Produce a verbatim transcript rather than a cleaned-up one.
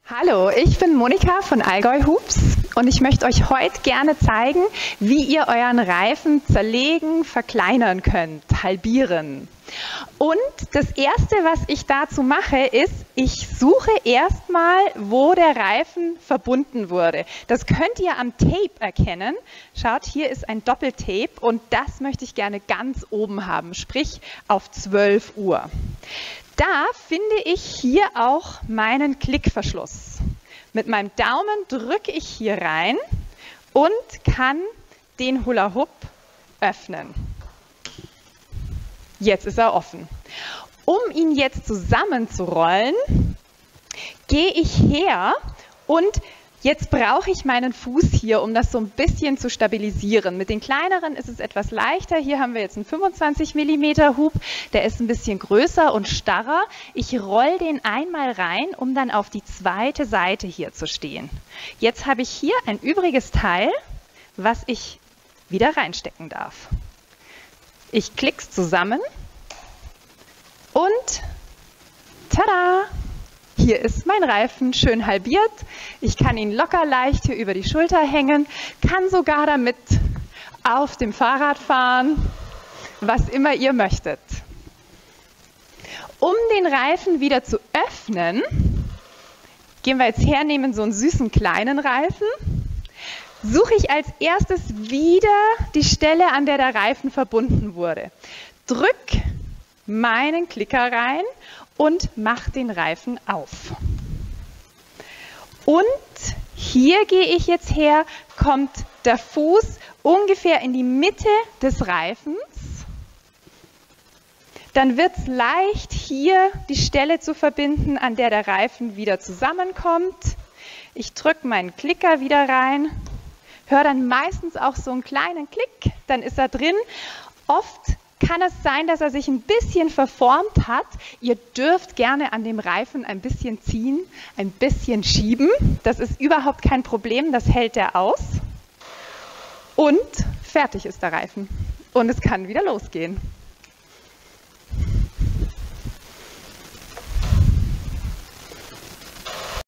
Hallo, ich bin Monika von Allgäu Hoops und ich möchte euch heute gerne zeigen, wie ihr euren Reifen zerlegen, verkleinern könnt, halbieren. Und das Erste, was ich dazu mache, ist, ich suche erstmal, wo der Reifen verbunden wurde. Das könnt ihr am Tape erkennen. Schaut, hier ist ein Doppeltape und das möchte ich gerne ganz oben haben, sprich auf zwölf Uhr. Da finde ich hier auch meinen Klickverschluss. Mit meinem Daumen drücke ich hier rein und kann den Hula Hoop öffnen. Jetzt ist er offen. Um ihn jetzt zusammenzurollen, gehe ich her und jetzt brauche ich meinen Fuß hier, um das so ein bisschen zu stabilisieren. Mit den kleineren ist es etwas leichter. Hier haben wir jetzt einen fünfundzwanzig Millimeter Hub, der ist ein bisschen größer und starrer. Ich roll den einmal rein, um dann auf die zweite Seite hier zu stehen. Jetzt habe ich hier ein übriges Teil, was ich wieder reinstecken darf. Ich klicke es zusammen und tada! Hier ist mein Reifen schön halbiert. Ich kann ihn locker leicht hier über die Schulter hängen, kann sogar damit auf dem Fahrrad fahren, was immer ihr möchtet. Um den Reifen wieder zu öffnen, gehen wir jetzt her, nehmen so einen süßen kleinen Reifen, suche ich als erstes wieder die Stelle, an der der Reifen verbunden wurde. Drück meinen Klicker rein und mache den Reifen auf. Und hier gehe ich jetzt her, kommt der Fuß ungefähr in die Mitte des Reifens. Dann wird es leicht, hier die Stelle zu verbinden, an der der Reifen wieder zusammenkommt. Ich drücke meinen Klicker wieder rein, höre dann meistens auch so einen kleinen Klick, dann ist er drin. Oft kann es sein, dass er sich ein bisschen verformt hat. Ihr dürft gerne an dem Reifen ein bisschen ziehen, ein bisschen schieben. Das ist überhaupt kein Problem, das hält er aus. Und fertig ist der Reifen. Und es kann wieder losgehen.